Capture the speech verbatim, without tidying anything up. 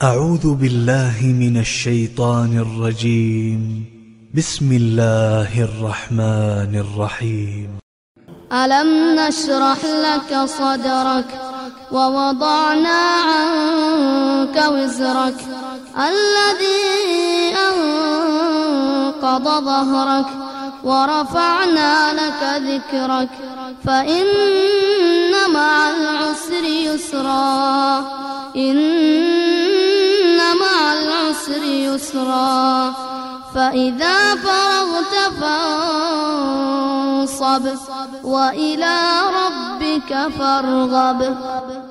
أعوذ بالله من الشيطان الرجيم. بسم الله الرحمن الرحيم. ألم نشرح لك صدرك ووضعنا عنك وزرك الذي أنقض ظهرك ورفعنا لك ذكرك فإن مع العسر يسرا إن مع العسر يسرا فإذا فرغت فانصب وإلى ربك فارغب.